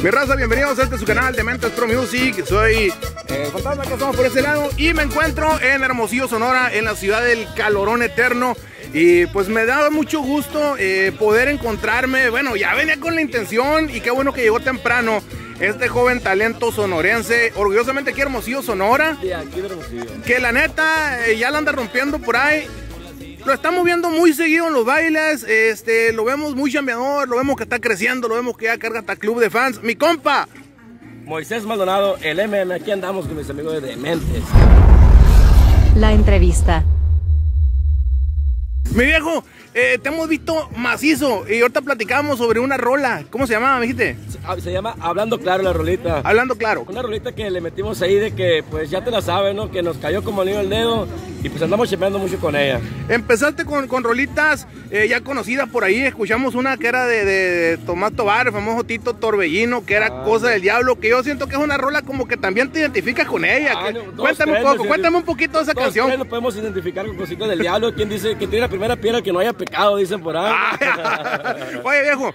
Mi raza, bienvenidos a este su canal de Mentes Pro Music. Soy Fantasma, que estamos por este lado y me encuentro en Hermosillo, Sonora, en la ciudad del calorón eterno. Y pues me da mucho gusto poder encontrarme. Bueno, ya venía con la intención y qué bueno que llegó temprano este joven talento sonorense, orgullosamente aquí Hermosillo, Sonora. Sí, aquí de Hermosillo. Que la neta ya la anda rompiendo por ahí. Lo estamos viendo muy seguido en los bailes, lo vemos muy chambeador, lo vemos que está creciendo, lo vemos que ya carga hasta club de fans. Mi compa Moisés Maldonado, el MM, aquí andamos con mis amigos de Dementes. La entrevista. Mi viejo, te hemos visto macizo y ahorita platicamos sobre una rola. ¿Cómo se llamaba, me dijiste? Se llama Hablando Claro la rolita. Hablando Claro. Una rolita que le metimos ahí de que, pues ya te la sabes, ¿no? Que nos cayó como anillo al dedo y pues andamos chepeando mucho con ella. Empezaste con rolitas ya conocidas por ahí. Escuchamos una que era de Tomás Tobar, el famoso Tito Torbellino, que era Cosa del Diablo, que yo siento que es una rola como que también te identificas con ella. Cuéntame un poquito de esa canción. Nos podemos identificar con Cositas del Diablo. ¿Quién dice que tiene la primera piedra que no haya pecado? Dicen por ahí. Oye, viejo,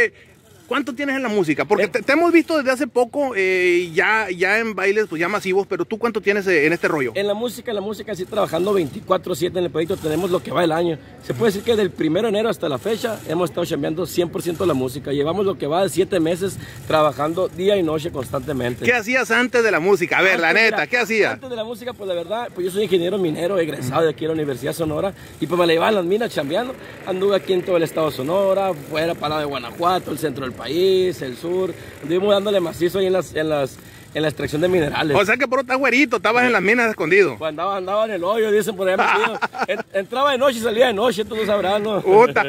¿cuánto tienes en la música? Porque te hemos visto desde hace poco ya en bailes pues ya masivos, pero ¿tú cuánto tienes en este rollo? En la música sí trabajando 24/7 en el proyecto, tenemos lo que va el año. Se puede decir que del 1 de enero hasta la fecha hemos estado chambeando 100% la música. Llevamos lo que va de 7 meses trabajando día y noche constantemente. ¿Qué hacías antes de la música? A ver, la neta, ¿qué hacías? Antes de la música, pues la verdad, pues yo soy ingeniero minero, egresado de aquí a la Universidad Sonora, y pues me la llevaba a las minas chambeando. Anduve aquí en todo el estado de Sonora, fuera para de Guanajuato, el centro del país, el sur. Anduvimos dándole macizo ahí en la extracción de minerales. O sea que por otro güerito, estabas en las minas escondido. Pues andaba en el hoyo, dicen por ahí metido. Entraba de noche y salía de noche, tú lo sabrás, ¿no?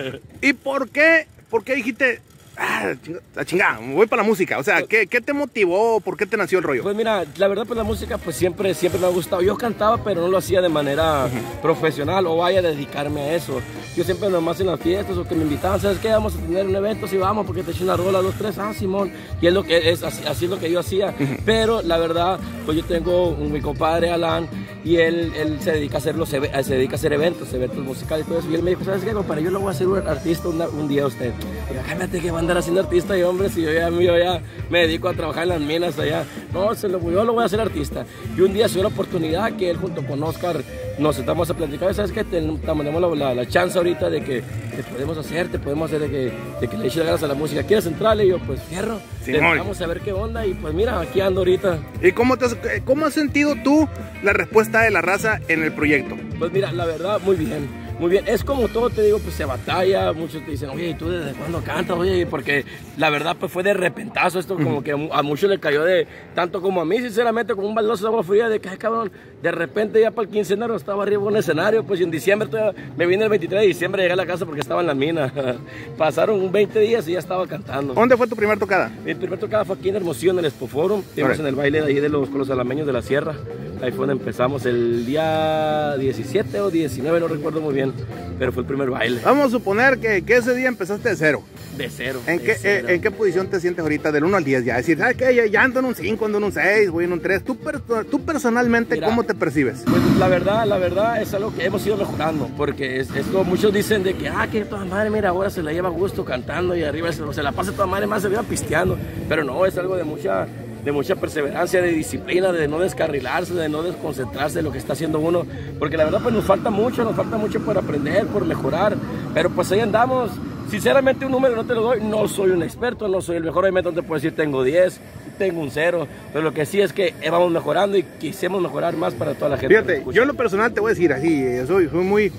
¿Y por qué dijiste, chingada, voy para la música? O sea, ¿qué te motivó? ¿Por qué te nació el rollo? Pues mira, la verdad, pues la música pues siempre me ha gustado. Yo cantaba, pero no lo hacía de manera profesional o vaya a dedicarme a eso. Yo siempre nomás en las fiestas o que me invitaban, ¿sabes qué? Vamos a tener un evento, sí vamos, porque te eché una rola, 2, 3, Simón. Y es lo que es, así es lo que yo hacía. Pero la verdad, pues yo tengo mi compadre Alan y él se dedica a hacer eventos musicales y todo eso. Y él me dijo, ¿sabes qué, compadre? Yo lo voy a hacer un artista un día a usted. Y cállate que va a andar haciendo artista y hombre, si yo ya me dedico a trabajar en las minas allá. No, yo lo voy a hacer artista. Y un día se dio la oportunidad que él junto con Oscar nos sentamos a platicar. ¿Sabes qué? Tenemos la chance ahorita de que te podemos hacer de que le eches ganas a la música. ¿Quieres entrarle? Y yo, pues fierro. Sí, vamos a ver qué onda y pues mira, aquí ando ahorita. ¿Y cómo has sentido tú la respuesta de la raza en el proyecto? Pues mira, la verdad, muy bien. Muy bien, es como todo, te digo, pues se batalla, muchos te dicen, oye, ¿y tú desde cuándo cantas? Oye, porque la verdad pues fue de repentazo esto, como que a muchos le cayó de, tanto como a mí, sinceramente, como un baldazo de agua fría, de que, ay, cabrón, de repente ya para el quincenero estaba arriba en un escenario, pues y en diciembre, me vine el 23 de diciembre, llegué a la casa porque estaba en la mina. Pasaron 20 días y ya estaba cantando. ¿Dónde fue tu primer tocada? Mi primer tocada fue aquí en Hermosillo, en el Expo Forum, estuvimos en el baile de ahí de con los alameños de la sierra. Ahí fue donde empezamos el día 17 o 19, no recuerdo muy bien, pero fue el primer baile. Vamos a suponer que ese día empezaste de cero. De cero. ¿En qué posición te sientes ahorita del 1 al 10 ya? Es decir, ¿sabes qué? Ya ando en un 5, ando en un 6, voy en un 3. ¿Tú personalmente, mira, cómo te percibes? Pues la verdad es algo que hemos ido mejorando, porque esto muchos dicen de que, que toda madre, mira, ahora se la lleva a gusto cantando y arriba se la pasa toda madre más arriba pisteando, pero no, es algo de mucha perseverancia, de disciplina, de no descarrilarse, de no desconcentrarse de lo que está haciendo uno, porque la verdad pues nos falta mucho por aprender, por mejorar, pero pues ahí andamos. Sinceramente un número no te lo doy, no soy un experto, no soy el mejor, obviamente no te puedo decir tengo 10, tengo un 0, pero lo que sí es que vamos mejorando y quisimos mejorar más para toda la gente. Fíjate, yo en lo personal te voy a decir así, soy muy,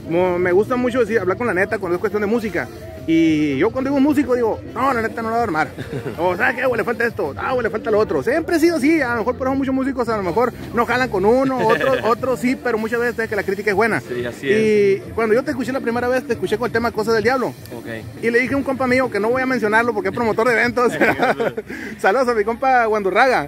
me gusta mucho hablar con la neta cuando es cuestión de música. Y yo cuando digo músico digo, no, la neta no la voy a armar. O ¿sabes qué? Le falta esto, le falta lo otro. Siempre he sido así, a lo mejor por eso muchos músicos a lo mejor no jalan con uno, otros sí, pero muchas veces es que la crítica es buena. Sí, así es. Y cuando yo te escuché la primera vez, te escuché con el tema Cosa del Diablo. Okay. Y le dije a un compa mío, que no voy a mencionarlo porque es promotor de eventos. Saludos a mi compa Guandurraga.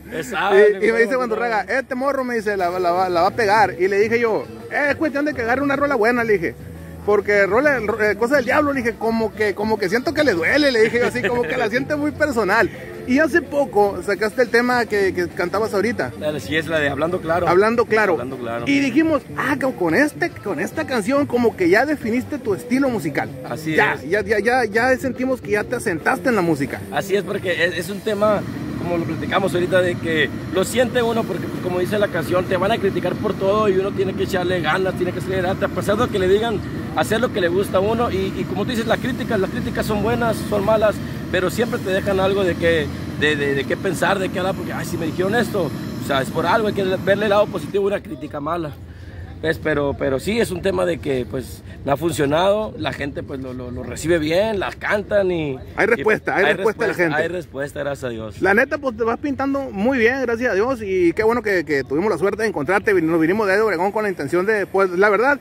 Y me dice Guandurraga, este morro me dice, la va a pegar. Y le dije yo, es cuestión de que agarre una rola buena, le dije. Porque Cosa del Diablo, le dije, como que siento que le duele, le dije yo así, como que la siente muy personal. Y hace poco sacaste el tema que cantabas ahorita. Sí, es la de Hablando Claro. Hablando Claro. Hablando Claro. Y dijimos, con esta canción como que ya definiste tu estilo musical. Así ya, es. Ya sentimos que ya te asentaste en la música. Así es, porque es un tema, como lo platicamos ahorita, de que lo siente uno, porque pues, como dice la canción, te van a criticar por todo y uno tiene que echarle ganas, tiene que ser adelante, a pesar de que le digan hacer lo que le gusta a uno. Y como tú dices, las críticas son buenas, son malas, pero siempre te dejan algo de qué pensar, de qué hablar, porque ay, si me dijeron esto, o sea, es por algo, hay que verle el lado positivo a una crítica mala. ¿Ves? Pero sí, es un tema de que pues me ha funcionado, la gente pues lo recibe bien, las cantan y... Hay respuesta, hay respuesta de la gente. Hay respuesta, gracias a Dios. La neta, pues te vas pintando muy bien, gracias a Dios, y qué bueno que tuvimos la suerte de encontrarte. Nos vinimos de Obregón con la intención de, pues la verdad,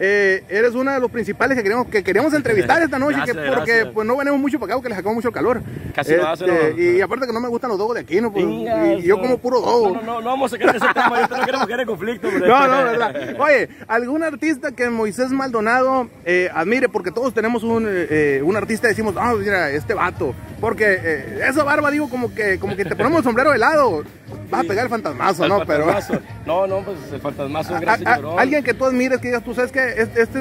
eres uno de los principales que queríamos entrevistar esta noche, porque pues no venimos mucho para acá porque les sacamos mucho calor. Casi lo hacen. Y aparte que no me gustan los dogos de aquí, ¿no? Pues, y yo como puro dogo. No vamos a sacar ese tema, yo no queremos que conflicto. Pero... No, verdad. Oye, algún artista que Moisés Maldonado admire, porque todos tenemos un artista y decimos, mira, este vato, porque esa barba, digo, como que te ponemos el sombrero de lado, vas a pegar el fantasmazo, ¿no? Fantasmazo. Pero... No, pues el fantasmazo es gracias, alguien que tú admires, que digas, tú sabes que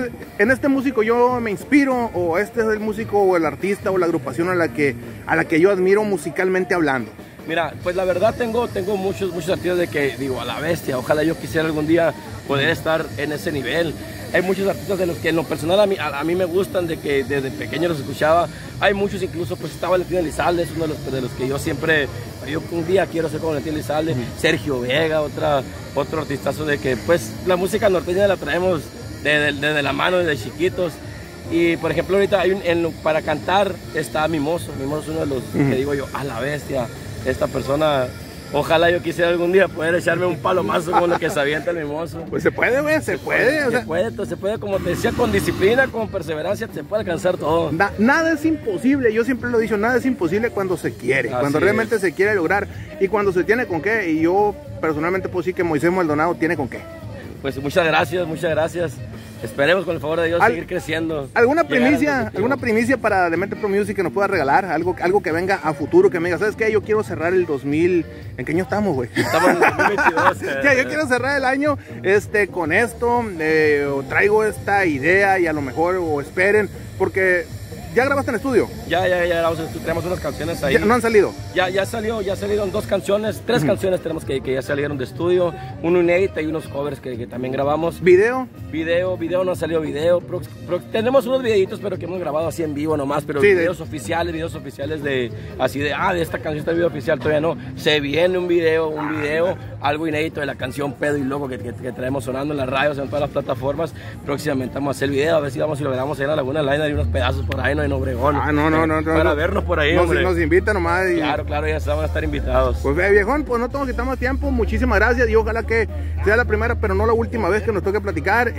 en este músico yo me inspiro, o este es el músico o el artista o la agrupación a la que yo admiro musicalmente hablando. Mira, pues la verdad tengo muchos artistas de que digo, a la bestia, ojalá yo quisiera algún día poder estar en ese nivel. Hay muchos artistas de los que en lo personal a mí me gustan, de que desde pequeño los escuchaba. Hay muchos, incluso pues está Valentín Elizalde, es uno de los que yo siempre, yo un día quiero ser como Valentín Elizalde. Sergio Vega, otro artistazo de que pues la música norteña la traemos desde la mano, desde chiquitos. Y por ejemplo ahorita para cantar está Mimoso es uno de los que digo yo, a la bestia, esta persona, ojalá yo quisiera algún día poder echarme un palomazo con lo que se avienta el Mimoso. Pues se puede, güey, se puede. Se puede, como te decía, con disciplina, con perseverancia, se puede alcanzar todo. Nada es imposible, yo siempre lo he dicho, nada es imposible cuando se quiere, cuando realmente se quiere lograr y cuando se tiene con qué. Y yo personalmente puedo decir que Moisés Maldonado tiene con qué. Pues muchas gracias. Esperemos con el favor de Dios seguir creciendo. ¿Alguna primicia para Dementes Pro Music que nos pueda regalar? Algo que venga a futuro, que me diga, ¿sabes qué? Yo quiero cerrar el 2000... ¿En qué año estamos, güey? Estamos en el 2022. Yo quiero cerrar el año con esto, o traigo esta idea y a lo mejor, o esperen, porque... ¿Ya grabaste en estudio? Ya tenemos unas canciones ahí. ¿No han salido? Ya salieron 2 canciones, 3 canciones tenemos que ya salieron de estudio, uno inédito y unos covers que también grabamos. ¿Video? Video, no ha salido video. Tenemos unos videitos, pero que hemos grabado así en vivo nomás, pero videos oficiales de esta canción está el video oficial, todavía no. Se viene un video, algo inédito de la canción Pedo y Loco que traemos sonando en las radios, en todas las plataformas. Próximamente vamos a hacer el video, a ver si lo grabamos ahí en la Laguna Liner y unos pedazos por ahí, en Obregón. No. Para vernos por ahí, nos invita nomás. Claro, ya van a estar invitados. Pues viejón, pues no tengo que quitar más tiempo. Muchísimas gracias y ojalá que sea la primera, pero no la última vez que nos toque platicar.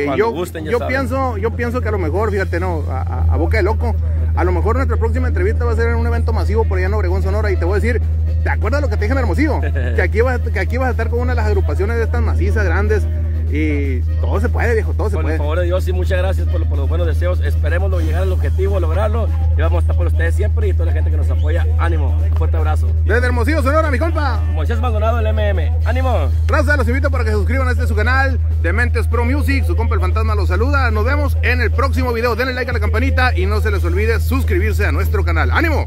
Yo pienso que a lo mejor, fíjate, a boca de loco, a lo mejor nuestra próxima entrevista va a ser en un evento masivo por allá en Obregón, Sonora, y te voy a decir, ¿te acuerdas lo que te dije en Hermosillo? que aquí vas a estar con una de las agrupaciones de estas macizas grandes. Y todo se puede, viejo, todo se puede. Por favor de Dios, y muchas gracias por los buenos deseos. Esperemos llegar al objetivo, lograrlo. Y vamos a estar por ustedes siempre y toda la gente que nos apoya. Ánimo, un fuerte abrazo. Desde Hermosillo, Sonora, mi compa Moisés Maldonado, el MM. ¡Ánimo! Raza, los invito para que se suscriban a su canal, Dementes Pro Music. Su compa el Fantasma los saluda. Nos vemos en el próximo video. Denle like a la campanita y no se les olvide suscribirse a nuestro canal. ¡Ánimo!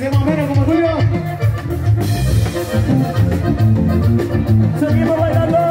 Seguimos bailando.